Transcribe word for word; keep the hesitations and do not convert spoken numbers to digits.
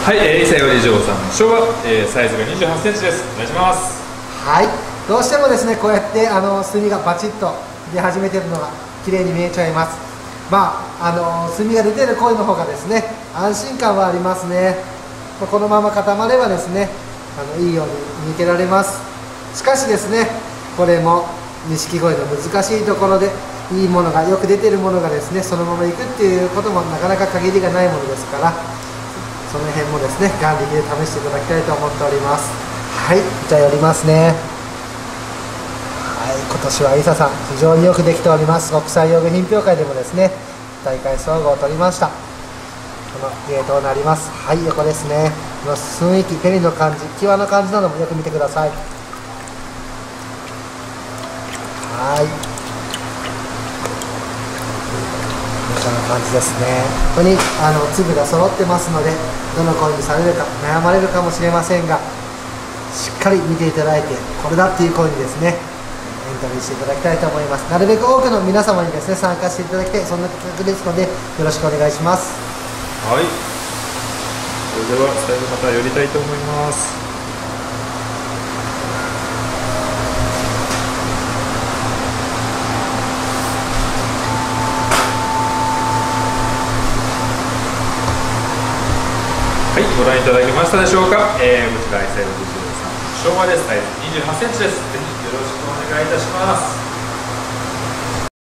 はい、えー、伊勢より嬢さんの昭和、えー、サイズがにじゅうはちセンチです。お願いします。 はい、どうしてもですね、こうやってあの墨がバチッと出始めてるのが綺麗に見えちゃいます。まあ、あの墨が出てる鯉の方がですね、安心感はありますね。このまま固まればですね、あのいいように見受けられます。しかしですね、これも錦鯉の難しいところで、いいものがよく出てるものがですね、そのままいくっていうこともなかなか限りがないものですから、その辺もですね、眼力で試していただきたいと思っております。はい、じゃあ寄りますね。はい、今年は伊佐さん非常によくできております。国際用具品評会でもですね、大会総合を取りました。このゲートになります。はい、横ですね。この雰囲気、ペリの感じ、際の感じなどもよく見てください。はい、こんな感じですね。ここにあの粒が揃ってますので、どの鯉にされるか悩まれるかもしれませんが、しっかり見ていただいて、これだっていう鯉にですね、エントリーしていただきたいと思います。なるべく多くの皆様にですね、参加していただきたい、そんな企画ですので、よろしくお願いします。 はい、それでは最後また寄りたいと思います。はい、ご覧いただけましたでしょうか。えー、こちら伊勢より嬢さんの昭和です。サイズにじゅうはちセンチです。ぜひよろしくお願いいたします。